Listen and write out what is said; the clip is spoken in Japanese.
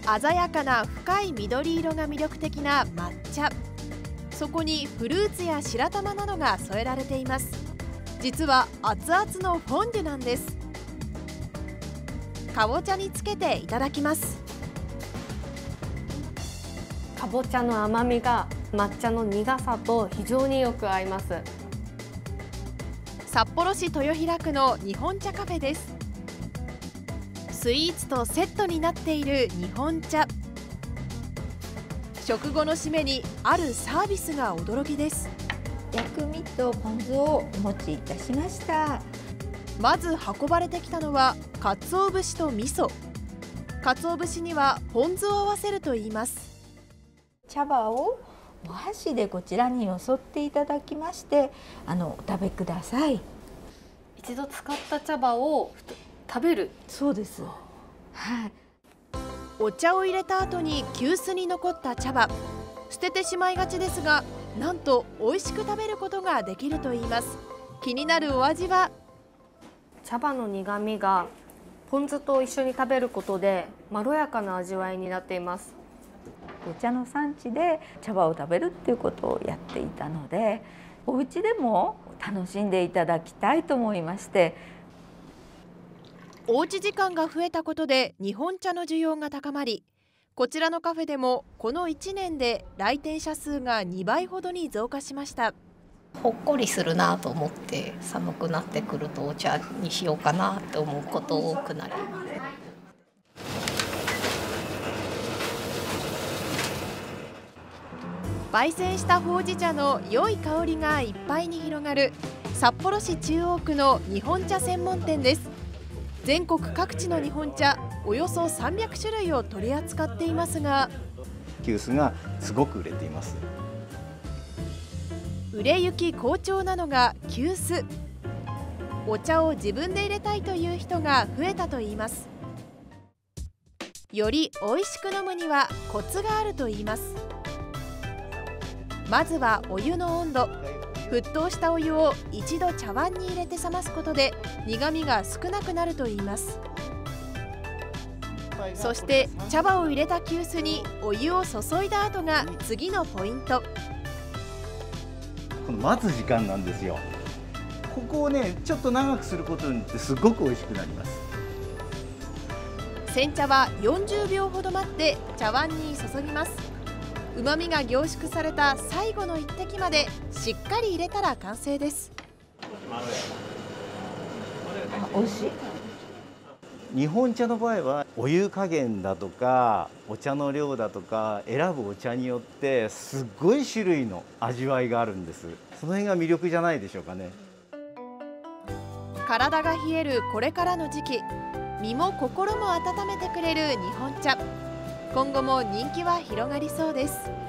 鮮やかな深い緑色が魅力的な抹茶。そこにフルーツや白玉などが添えられています。実は熱々のフォンデュなんです。かぼちゃにつけていただきます。 かぼちゃの甘みが抹茶の苦さと非常によく合います。 札幌市豊平区の日本茶カフェです。スイーツとセットになっている日本茶。食後の締めにあるサービスが驚きです。 薬味とポン酢をお持ちいたしました。 まず運ばれてきたのは鰹節と味噌。鰹節にはポン酢を合わせるといいます。 茶葉をお箸でこちらによそっていただきまして、お食べください。 一度使った茶葉を食べる。 そうです。はい。 お茶を入れた後に急須に残った茶葉、捨ててしまいがちですが、なんと美味しく食べることができるといいます。気になるお味は？ 茶葉の苦みがポン酢と一緒に食べることでまろやかな味わいになっています。 お茶の産地で茶葉を食べるっていうことをやっていたので、お家でも楽しんでいただきたいと思いまして。 おうち時間が増えたことで日本茶の需要が高まり、こちらのカフェでもこの1年で来店者数が2倍ほどに増加しました。 ほっこりするなと思って、寒くなってくるとお茶にしようかなと思うこと多くなります。 焙煎したほうじ茶の良い香りがいっぱいに広がる札幌市中央区の日本茶専門店です。全国各地の日本茶およそ300種類を取り扱っていますが、 急須がすごく売れています。 売れ行き好調なのが急須。お茶を自分で入れたいという人が増えたといいます。より美味しく飲むにはコツがあるといいます。まずはお湯の温度。沸騰したお湯を一度茶碗に入れて冷ますことで苦みが少なくなるといいます。そして茶葉を入れた急須にお湯を注いだ後が次のポイント。 この待つ時間なんですよ。ここをねちょっと長くすることによってすごく美味しくなります。 煎茶は40秒ほど待って茶碗に注ぎます。うまみが凝縮された最後の一滴までしっかり入れたら完成です。 美味しい。 日本茶の場合はお湯加減だとかお茶の量だとか選ぶお茶によってすっごい種類の味わいがあるんです。その辺が魅力じゃないでしょうかね。 体が冷えるこれからの時期、身も心も温めてくれる日本茶。今後も人気は広がりそうです。